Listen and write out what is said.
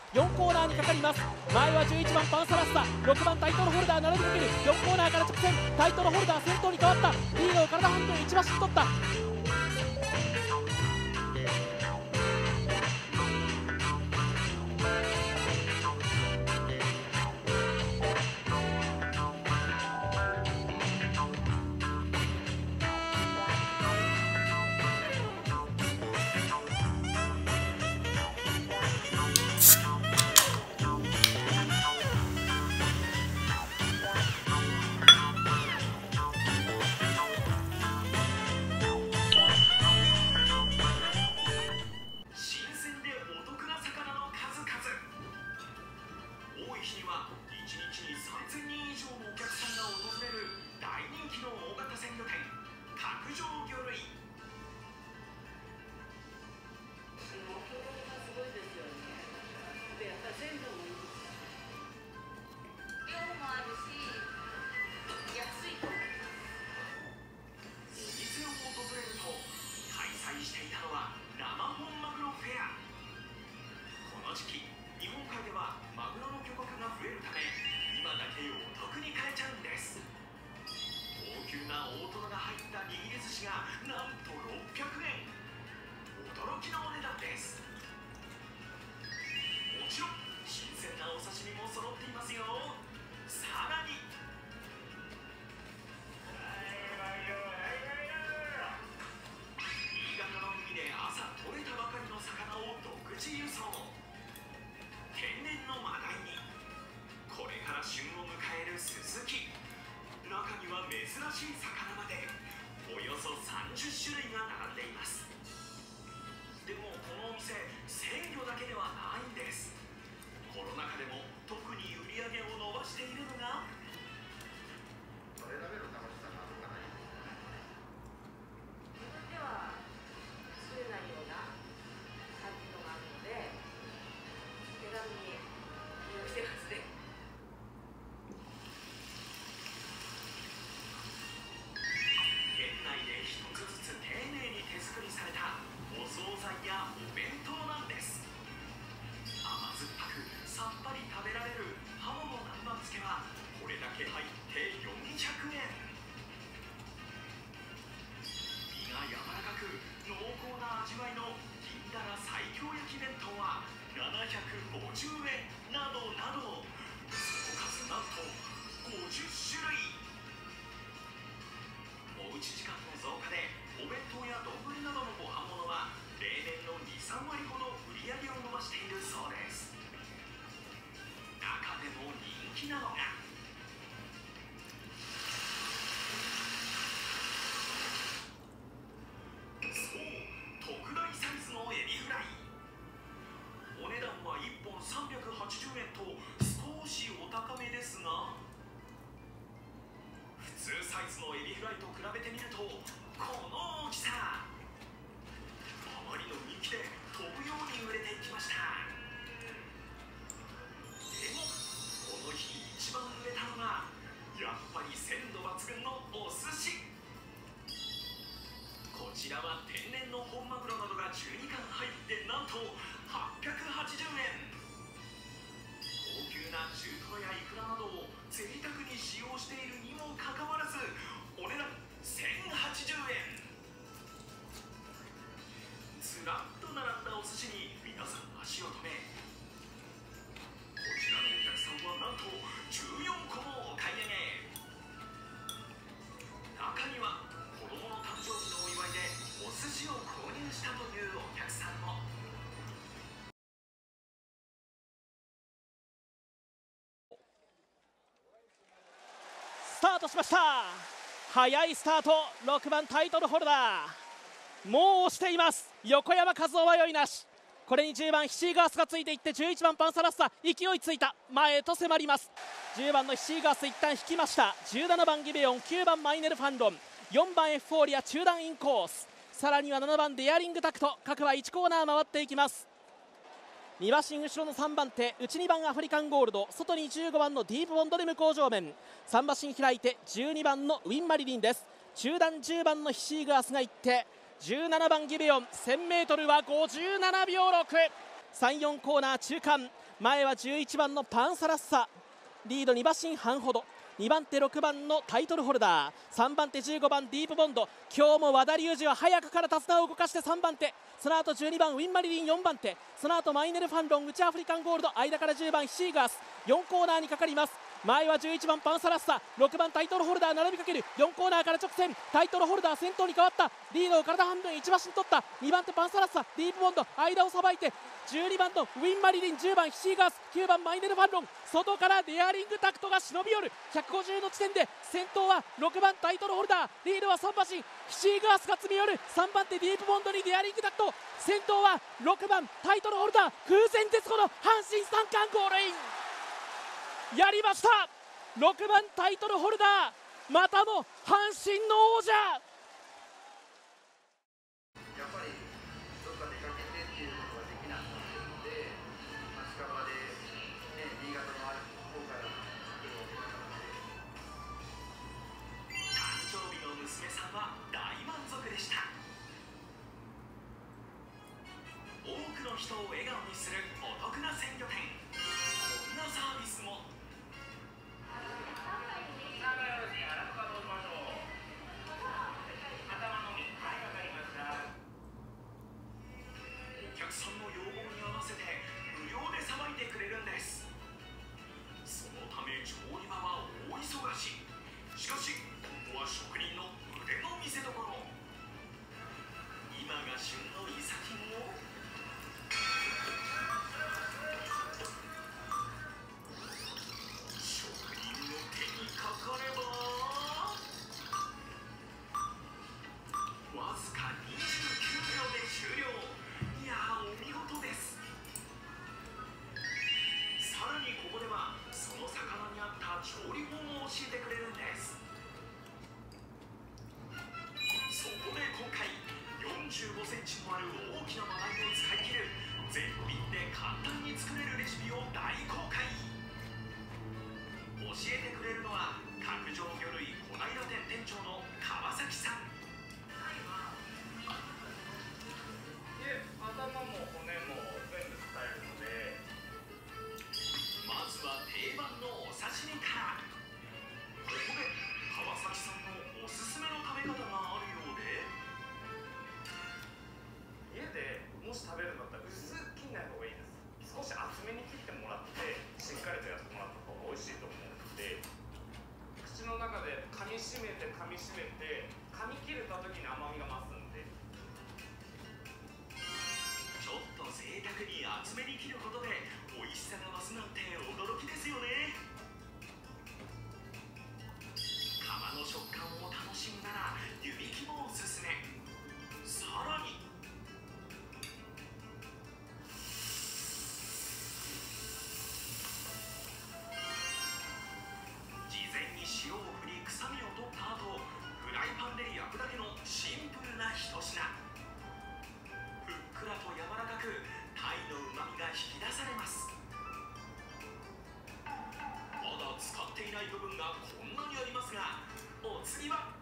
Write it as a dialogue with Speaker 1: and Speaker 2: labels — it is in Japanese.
Speaker 1: 4コーナーにかかります。前は11番パンサラッサ、6番タイトルホルダー並びかける。4コーナーから直線、タイトルホルダー先頭に変わった。リードを体半分1馬身取った。スタートしました。早いスタート。6番タイトルホルダー、もう押しています。横山和夫は迷いなし。これに10番ヒシーガースがついていって、11番パンサラッサ勢いついた、前へと迫ります。10番のヒシーガース一旦引きました。17番ギベオン、9番マイネルファンロン、4番エフフォーリア中段インコース、さらには7番デアリングタクト、各は1コーナー回っていきます。2馬身後ろの3番手、内2番アフリカンゴールド、外に15番のディープボンドで向こう上面、3馬身開いて12番のウィンマリリンです。中段10番のヒシーガースがいって、17番ギベオン 1000m は57秒6。34コーナー中間、 前は11番のパンサラッサ、リード2馬身半ほど。2番手6番のタイトルホルダー、3番手15番ディープボンド。今日も和田龍二は早くから手綱を動かして3番手、その後12番ウィンマリリン4番手、その後マイネルファンロン、内アフリカンゴールド、間から10番ヒシーガース、4コーナーにかかります。前は11番パンサラッサ、6番タイトルホルダー並びかける。4コーナーから直線、タイトルホルダー先頭に変わった。リードを体半分1馬身取った。2番手パンサラッサ、ディープボンド間をさばいて、12番のウィンマリリン、10番ヒシーガース、9番マイネルファンロン、外からデアリングタクトが忍び寄る。150の地点で先頭は6番タイトルホルダー、リードは3馬身ヒシーガースが積み寄る。3番手ディープボンドにデアリングタクト、先頭は6番タイトルホルダー、空前絶後の阪神三冠ゴールイン。やりました、6番タイトルホルダー、またも阪神の王者。
Speaker 2: やっぱりどっか出かけてっていうことができなかったので、近場で、新潟の方から来るわけだったので。
Speaker 3: 誕生日の娘さんは大満足でした。多くの人を笑顔にするお得な鮮魚店。こんなサービスも。お客さんの要望に合わせて無料でさばいてくれるんです。そのため調理場は大忙し。しかしここは職人の腕の見せ所。今が旬のイサキンを職人の手にかかればわずか29秒で終了。いやー、お見事です。さらにここではその魚に合った調理法も教えてくれるんです。そこで今回45センチもある大きなマダイを使い切る絶品で簡単に作れるレシピを大公開。教えてくれるのは角上魚類小平店店長の川崎さん。
Speaker 2: 頭も骨も全部使えるので、
Speaker 3: まずは定番のお刺身から。ここで川崎さんのおすすめの食べ方があるようで。
Speaker 2: 家でもし食べるんだったら薄く切んない方がいいです。少し厚めに切ってもらってしっかりとやってもらった方が美味しいと思うので、口の中で噛みしめて噛みしめて噛み切れた時に甘みが増すんで。
Speaker 3: ちょっと贅沢に厚めに切ることで美味しさが増すなんて驚きですよね。皮の食感を楽しむなら湯引きもおすすめ。さらに事前に塩を振り臭みを取った後、フライパンで焼くだけのシンプルな一品。ふっくらと柔らかく鯛のうまみが引き出されます。まだ使っていない部分がこんなにありますが、お次は